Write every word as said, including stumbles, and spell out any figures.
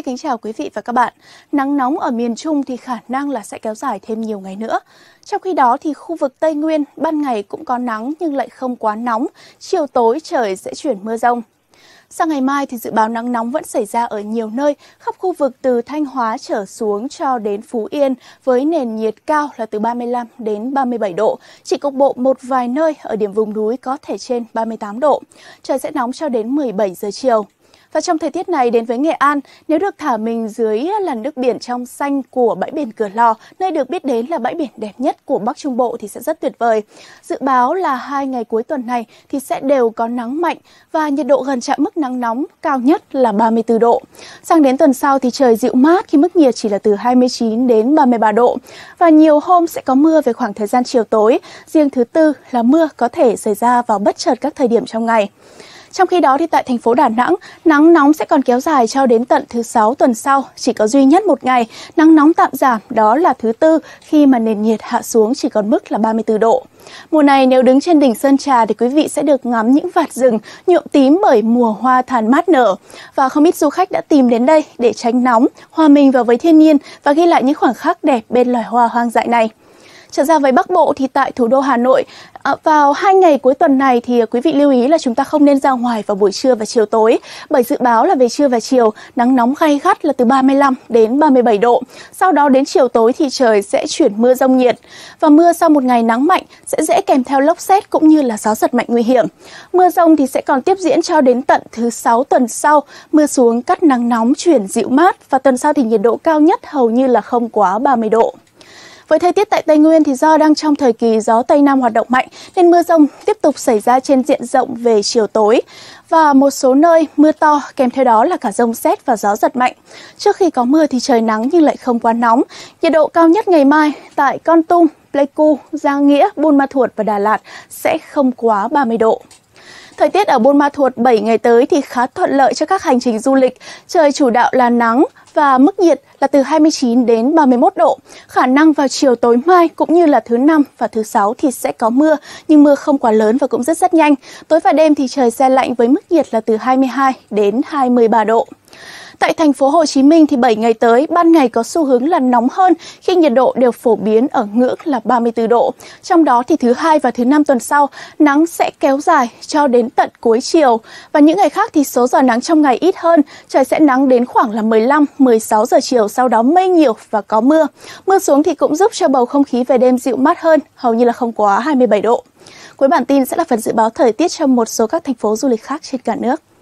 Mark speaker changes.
Speaker 1: Xin kính chào quý vị và các bạn. Nắng nóng ở miền Trung thì khả năng là sẽ kéo dài thêm nhiều ngày nữa. Trong khi đó thì khu vực Tây Nguyên ban ngày cũng có nắng nhưng lại không quá nóng, chiều tối trời sẽ chuyển mưa rông. Sang ngày mai thì dự báo nắng nóng vẫn xảy ra ở nhiều nơi, khắp khu vực từ Thanh Hóa trở xuống cho đến Phú Yên với nền nhiệt cao là từ ba mươi lăm đến ba mươi bảy độ. Chỉ cục bộ một vài nơi ở điểm vùng núi có thể trên ba mươi tám độ. Trời sẽ nóng cho đến mười bảy giờ chiều. Và trong thời tiết này đến với Nghệ An, nếu được thả mình dưới làn nước biển trong xanh của bãi biển Cửa Lò, nơi được biết đến là bãi biển đẹp nhất của Bắc Trung Bộ thì sẽ rất tuyệt vời. Dự báo là hai ngày cuối tuần này thì sẽ đều có nắng mạnh và nhiệt độ gần chạm mức nắng nóng cao nhất là ba mươi tư độ. Sang đến tuần sau thì trời dịu mát khi mức nhiệt chỉ là từ hai mươi chín đến ba mươi ba độ. Và nhiều hôm sẽ có mưa về khoảng thời gian chiều tối. Riêng thứ Tư là mưa có thể xảy ra vào bất chợt các thời điểm trong ngày. Trong khi đó thì tại thành phố Đà Nẵng, nắng nóng sẽ còn kéo dài cho đến tận thứ Sáu tuần sau, chỉ có duy nhất một ngày nắng nóng tạm giảm, đó là thứ Tư khi mà nền nhiệt hạ xuống chỉ còn mức là ba mươi tư độ. Mùa này nếu đứng trên đỉnh Sơn Trà thì quý vị sẽ được ngắm những vạt rừng nhuộm tím bởi mùa hoa tàn mát nở. Và không ít du khách đã tìm đến đây để tránh nóng, hòa mình vào với thiên nhiên và ghi lại những khoảnh khắc đẹp bên loài hoa hoang dại này. Trở ra với Bắc Bộ thì tại thủ đô Hà Nội, vào hai ngày cuối tuần này thì quý vị lưu ý là chúng ta không nên ra ngoài vào buổi trưa và chiều tối, bởi dự báo là về trưa và chiều nắng nóng gay gắt là từ ba mươi lăm đến ba mươi bảy độ. Sau đó đến chiều tối thì trời sẽ chuyển mưa rông nhiệt. Và mưa sau một ngày nắng mạnh sẽ dễ kèm theo lốc sét cũng như là gió giật mạnh nguy hiểm. Mưa rông thì sẽ còn tiếp diễn cho đến tận thứ Sáu tuần sau, mưa xuống cắt nắng nóng chuyển dịu mát và tuần sau thì nhiệt độ cao nhất hầu như là không quá ba mươi độ. Với thời tiết tại Tây Nguyên thì do đang trong thời kỳ gió Tây Nam hoạt động mạnh nên mưa rông tiếp tục xảy ra trên diện rộng về chiều tối. Và một số nơi mưa to kèm theo đó là cả dông sét và gió giật mạnh. Trước khi có mưa thì trời nắng nhưng lại không quá nóng. Nhiệt độ cao nhất ngày mai tại Kon Tum, Pleiku, Giang Nghĩa, Buôn Ma Thuột và Đà Lạt sẽ không quá ba mươi độ. Thời tiết ở Buôn Ma Thuột bảy ngày tới thì khá thuận lợi cho các hành trình du lịch. Trời chủ đạo là nắng và mức nhiệt là từ hai mươi chín đến ba mươi mốt độ. Khả năng vào chiều tối mai cũng như là thứ Năm và thứ Sáu thì sẽ có mưa, nhưng mưa không quá lớn và cũng rất rất nhanh. Tối và đêm thì trời se lạnh với mức nhiệt là từ hai mươi hai đến hai mươi ba độ. Tại thành phố Hồ Chí Minh thì bảy ngày tới, ban ngày có xu hướng là nóng hơn khi nhiệt độ đều phổ biến ở ngưỡng là ba mươi tư độ. Trong đó thì thứ Hai và thứ Năm tuần sau, nắng sẽ kéo dài cho đến tận cuối chiều. Và những ngày khác thì số giờ nắng trong ngày ít hơn, trời sẽ nắng đến khoảng là mười lăm đến mười sáu giờ chiều, sau đó mây nhiều và có mưa. Mưa xuống thì cũng giúp cho bầu không khí về đêm dịu mát hơn, hầu như là không quá hai mươi bảy độ. Cuối bản tin sẽ là phần dự báo thời tiết cho một số các thành phố du lịch khác trên cả nước.